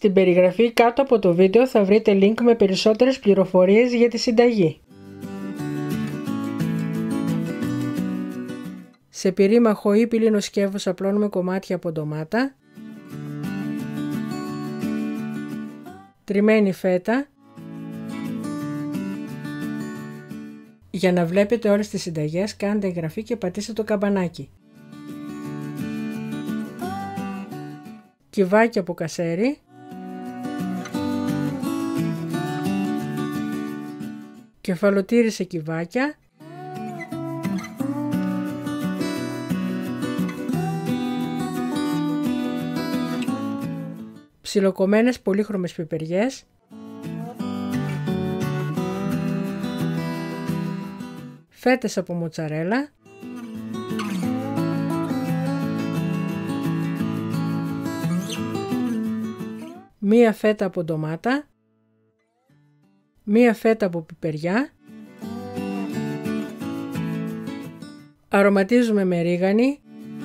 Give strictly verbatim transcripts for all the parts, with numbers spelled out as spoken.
Στην περιγραφή κάτω από το βίντεο θα βρείτε link με περισσότερες πληροφορίες για τη συνταγή. Σε πυρήμαχο ή πύλινο σκεύος απλώνουμε κομμάτια από ντομάτα, τριμμένη φέτα. Για να βλέπετε όλες τις συνταγές κάντε εγγραφή και πατήστε το καμπανάκι. Κυβάκι από κασέρι, κεφαλοτήρι σε κυβάκια, ψιλοκομμένες πολύχρωμες πιπεριές, φέτες από μοτσαρέλα, μία φέτα από ντομάτα, μία φέτα από πιπεριά, αρωματίζουμε με ρίγανη,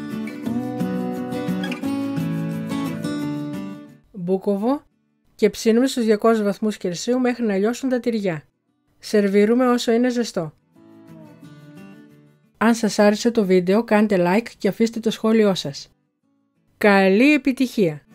μπούκοβο και ψήνουμε στους διακόσιους βαθμούς Κελσίου μέχρι να λιώσουν τα τυριά. Σερβίρουμε όσο είναι ζεστό. Αν σας άρεσε το βίντεο κάντε like και αφήστε το σχόλιο σας. Καλή επιτυχία!